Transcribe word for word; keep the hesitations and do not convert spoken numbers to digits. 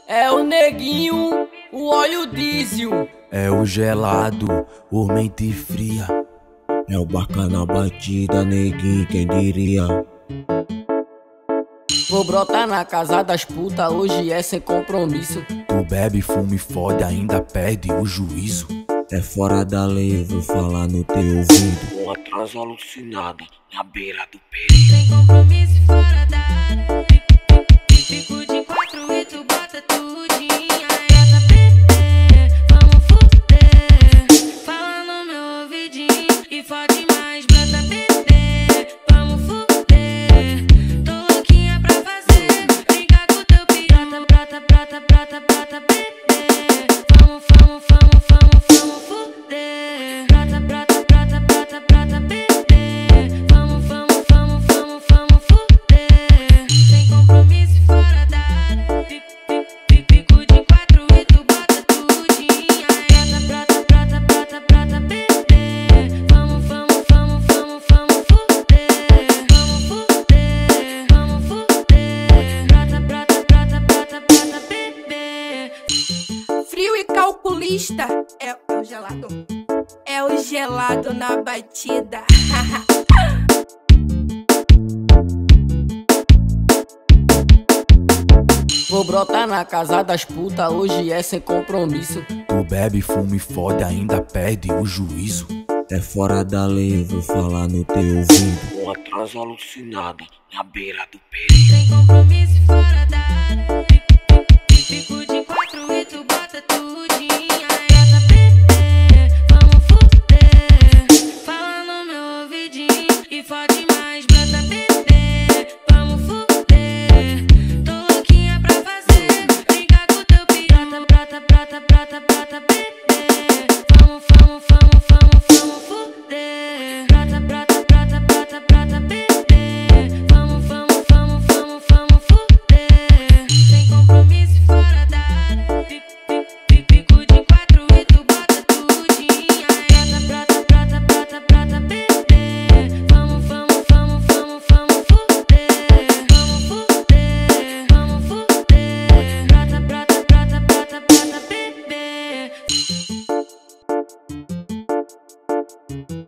É o neguinho, o óleo diesel. É o gelado, o mente fria. É o barca na batida, neguinho, quem diria? Vou brotar na casa das putas, hoje é sem compromisso. Tu bebe, fuma e fode, ainda perde o juízo. É fora da lei, eu vou falar no teu ouvido. Um atraso alucinado, na beira do perigo. Sem compromisso fora da área. Fico de quatro e tu bota tudinho. Bota bebê, vamos fuder. Fala no meu ouvidinho e fode mais. Bota bebê, vamos fuder. Tô louquinha pra fazer, brincar com teu pirata. Brota, brota, brota, brota bebê. Vamos, vamos, vamos, vamos, vamos fuder. Brota, brota, brota, brota, brota bebê. Vamos, vamos, vamos, vamos, vamos fuder. Sem compromisso fora da área. Fico de quatro e tu bota tudinho. Brota, brota, brota, brota, brota bebê. Vamos, vamos, vamos, vamos, vamos fuder. Vamos fuder, vamos fuder. Brota, brota, brota, brota, brota bebê. Frio e calculista é o gelado. É o gelado na batida. Vou brotar na casa das putas, hoje é sem compromisso. Tu bebe, fuma e fode, ainda perde o juízo. É fora da lei, eu vou falar no teu ouvido. Um atraso alucinado, na beira do perigo. Sem compromisso fora da área. Fico de quatro e tu bota tudinho. Bota bebê, vamos fuder. Fala no meu ouvidinho e fode mais. Bota bebê, vamos fuder. Tô louquinha pra fazer, brincar com teu pirata. Brota, brota, brota, brota bebê. Vamos, vamos, vamos, vamos, vamos fuder. Brota, brota, brota, brota, brota bebê. Vamos, vamos, vamos, vamos, vamos fuder. Sem compromisso fora da área. Fico de quatro e tu bota tudinho. Brota, brota, brota, brota bebê. Vamos, vamos, vamos, vamos, vamos fuder. Vamos fuder, vamos fuder. Brota, brota, brota, brota, brota bebê.